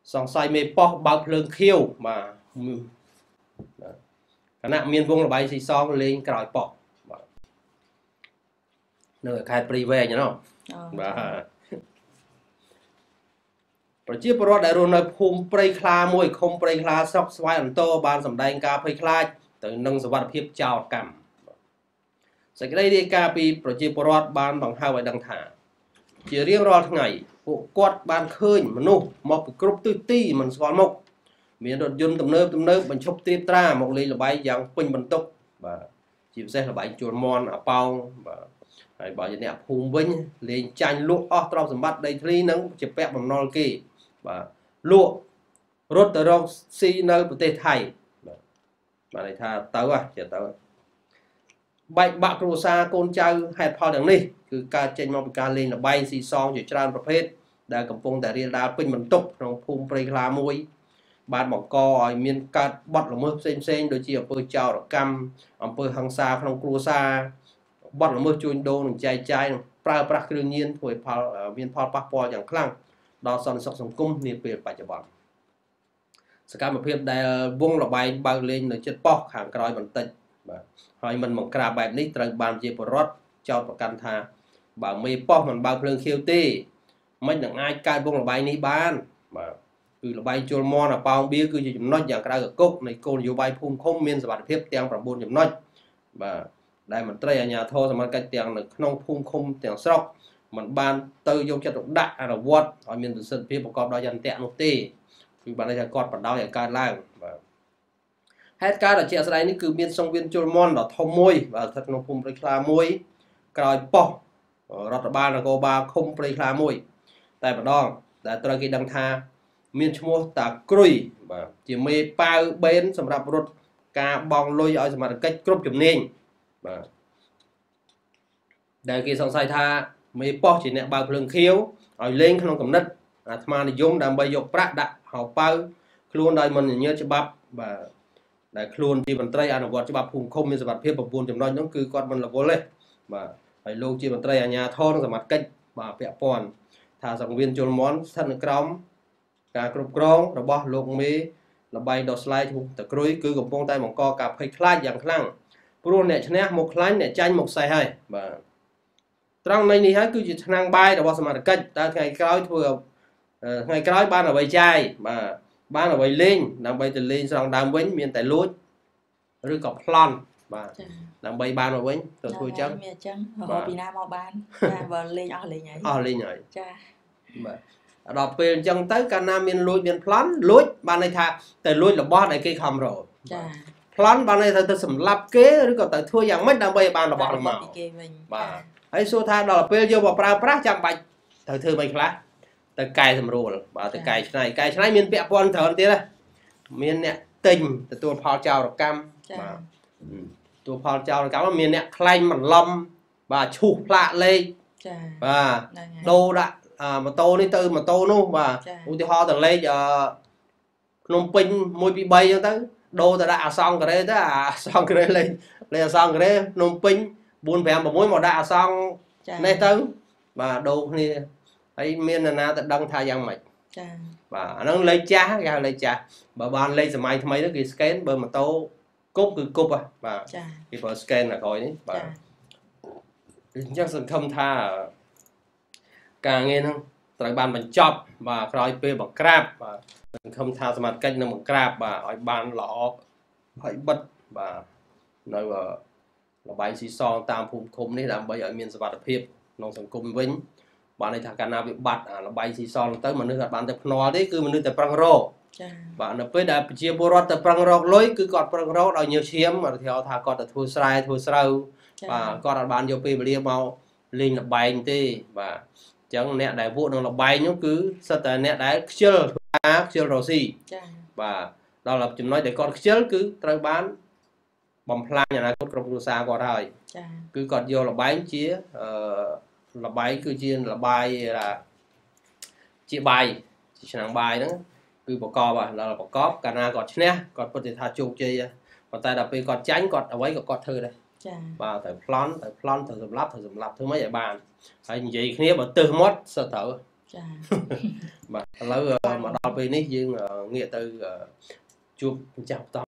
សង្ស័យមេប៉ោះបើកភ្លើងខៀវបាទគណៈមានវងលបាយស៊ីសងលេងក្រោយប៉ោះបាទនៅខេត្តព្រៃវែងណោះបាទប្រជាពលរដ្ឋដែលរស់នៅភូមិព្រៃខ្លាមួយឃុំព្រៃខ្លាស្រុកស្វាយអន្តរបានសម្ដែងការភ័យខ្លាចទៅនឹងសវត្ថិភាពចោរកម្មសេចក្តីរាយការណ៍ពីប្រជាពលរដ្ឋបានបង្ហើបឲ្យដឹងថាជារៀងរាល់ថ្ងៃពួកគាត់បានឃើញមនុស្សមកពីគ្រប់ទិសទីមិនស្គាល់មុខមានរថយន្តទំនើបបញ្ឈប់ត្រៀបត្រាមកលេងល្បែងយ៉ាងពេញបន្ទុកបាទជាពិសេសល្បែងជួលមន់អាប៉ោងបាទហើយបើជាអ្នកភូមិវិញលេងចាញ់លក់អស់ទ្រព្យសម្បត្តិដីធ្លីនិងជាពាក់បំណុលគេបាទលក់រត់ទៅរកស៊ីនៅប្រទេសថៃបាទបានន័យថាទៅចេះទៅបែកបាក់គ្រួសារកូនចៅហេតុផលទាំងនេះគឺការចេញមកពីការលេងល្បែងស៊ីសងជាច្រើនប្រភេទដែលកំពុងតែរៀលដាលពេញបន្ទុកក្នុងភូមិព្រៃខ្លាមួយបានបង្កឲ្យមានកើតបទល្មើសផ្សេងដូចជាអំពើចោរកម្មអំពើហិង្សាក្នុងគ្រួសារបទល្មើសជួញដូរនិងចែកចាយនិងប្រើប្រាស់គ្រឿងញៀនធ្វើឲ្យមានផលប៉ះពាល់យ៉ាងខ្លាំងដល់សន្តិសុខសង្គមនាពេលបច្ចុប្បន្នសកម្មភាពដែលវងលបែងបើកលេងនៅជិតប៉ោះខាងក្រោយបន្តិចបាទហើយមិនបង្ក្រាបបែបនេះត្រូវបានជាពលរដ្ឋចោទប្រកាន់ថាបើមេប៉ោះមិនបើកភ្លើងខៀវទេមិននឹងអាចកើតវងលបែងនេះបានបាទគឺលបែងជលមន់អាប៉ោងបៀគឺជាចំណុចយ៉ាងក្រៅកគុកនៃគោលនយោបាយភូមិឃុំមានសុវត្ថិភាពទាំង9ចំណុចបាទដែលមន្ត្រីអាជ្ញាធរសមត្ថកិច្ចទាំងនៅក្នុងភូមិឃុំទាំងស្រុកមិនបានទៅយកចិត្តទុកដាក់អនុវត្តឲ្យមានប្រសិទ្ធភាពប្រកបដោយយន្តៈនោះទេគឺបានន័យថាគាត់បណ្ដោយឲ្យកើតឡើងបាទហេតុការណ៍ដែលជាក់ស្ដែងនេះគឺមានសង្វៀនជលមន់ដ៏ធំមួយបាទស្ថិតក្នុងភូមិព្រៃខ្លាមួយក្រោយប៉ុស្តិ៍រដ្ឋបាលនគរបាលឃុំព្រៃខ្លាមួយតែម្ដងដែលត្រូវគេដឹងថាមានឈ្មោះតាគ្រុយបាទជាមេប៉ាវបេនសម្រាប់រត់ការបងលុយឲ្យសមត្ថកិច្ចគ្រប់ជំនាញបាទដែលគេសង្ស័យថាមេប៉ោះជាអ្នកបើកភ្លើងខៀវឲ្យលេងក្នុងគំនិតអាត្មានិយមដើម្បីយកប្រាក់ដាក់ហៅប៉ៅខ្លួនដោយមិនញញើតច្បាប់បាទដែលខ្លួនជាមន្ត្រីអនុវត្តច្បាប់ភូមិឃុំមានសមត្ថភាព9ចំណុចនោះគឺគាត់មិនរវល់ទេបាទហើយលោកជាមន្ត្រីអាជ្ញាធរនិងសមត្ថកិច្ចបាទពាក់ព័ន្ធថាសង្វៀនជលមន់ស្ថិតនៅក្រោមការគ្រប់គ្រងរបស់លោកមេលបែងដោះស្លែកតក្រួយគឺកំពុងតែបង្កការភ័យខ្លាចយ៉ាងខ្លាំងព្រោះអ្នកឈ្នះមកខ្លាញ់អ្នកចាញ់មកសេះហើយបាទត្រង់នេះហើយគឺជាឆ្នាំងបាយរបស់សមាជិកតែថ្ងៃក្រោយធ្វើថ្ងៃក្រោយបានអ្វីចាយបាទបានអ្វីលេងដើម្បីទៅលេងស្រង់ដើមវិញមានតែលួចឬក៏ប្លន់បាទដើម្បីបានមកវិញទៅធ្វើចឹងមានអញ្ចឹងរហូតពីណាមកបានចាបើលេងអស់លេងហើយចាបាទដល់ពេលអញ្ចឹងទៅកាលណាមានលួចមានប្លន់លួចបានន័យថាទៅលួចរបស់ដែលគេខំរកចាប្លន់បានន័យថាទៅសម្លាប់គេឬក៏ទៅធ្វើយ៉ាងម៉េចដើម្បីឲ្យបានរបស់នោះមកគេវិញបាទហើយសួរថាដល់ពេលយកមកប្រើប្រាស់ចាំបាច់ត្រូវធ្វើមិនខ្លះទៅកែសម្រួលបាទទៅកែច្នៃមានពាក់ព័ន្ធច្រើនទៀតណាមានអ្នកទិញទទួលផលចោរកម្មបាទទទួលផលចោរកម្មមានអ្នកខ្លែងបន្លំបាទឈូសផ្លាកលេខចាបាទដូរដាក់ម៉ូតូនេះទៅម៉ូតូនោះបាទឧទាហរណ៍ទៅលេខភ្នំពេញ1 2 3អញ្ចឹងទៅដូរទៅដាក់អាសង្ការ៉េទៅអាសង្ការ៉េលេខអាសង្ការ៉េភ្នំពេញ4 5 6មកដាក់អាសង្នេះទៅបាទដូរគ្នាហើយមាននរណាទៅដឹងថាយ៉ាងម៉េចចាបាទអាហ្នឹងលេខចាស់គេហៅលេខចាស់បើបានលេខសម័យថ្មីទៅគេ scan បើម៉ូតូគប់គឺគប់បាទគេប្រើ scan អាក្រោយនេះបាទអញ្ចឹងសង្ឃឹមថាការងារហ្នឹងត្រូវបានបញ្ចប់បាទក្រោយពេលបង្ក្រាបបាទសង្ឃឹមថាសមាជិកនឹងបង្ក្រាបបាទឲ្យបានល្អហើយបិទបាទនៅលបាយស៊ីសងតាមភូមិឃុំនេះដើម្បីឲ្យមានសុវត្ថិភាពក្នុងសង្គមវិញបានន័យថាកាលណាវាបាត់អាលបាយស៊ីសងទៅមនុស្សអត់បានទៅភ្នាល់ទេគឺមនុស្សតែប្រឹងរកចាបាទនៅពេលដែលប្រជាពលរដ្ឋទៅប្រឹងរកលុយគឺគាត់ប្រឹងរកដោយញើសឈាមឧទាហរណ៍ថាគាត់ទៅធ្វើស្រែធ្វើស្រូវបាទគាត់អត់បានយកពេលវេលាមកលេងលបែងទេបាទអញ្ចឹងអ្នកដែលពួកនឹងលបែងនោះគឺសិតតែអ្នកដែលខ្ជិលរស់ស៊ីចាបាទដល់ចំណុចដែលគាត់ខ្ជិលគឺត្រូវបានបំផ្លាញអនាគតក្រុមគ្រួសារគាត់ហើយចាគឺគាត់យកលបែងជាលបែងគឺជាលបាយជាបាយជាឆ្នាំងបាយហ្នឹងគឺប្រកបដល់ប្រកបកាលណាគាត់ឈ្នះគាត់ពិតជាថាជោគជ័យប៉ុន្តែដល់ពេលគាត់ចាញ់គាត់អ្វីក៏គាត់ធ្វើដែរចាបាទត្រូវប្លន់ត្រូវសម្លាប់ធ្វើម៉េចឲ្យបានហើយនិយាយគ្នាបើទឹះមាត់សិតត្រូវចាបាទឥឡូវមកដល់ពេលនេះយើងងាកទៅជួបម្ចាស់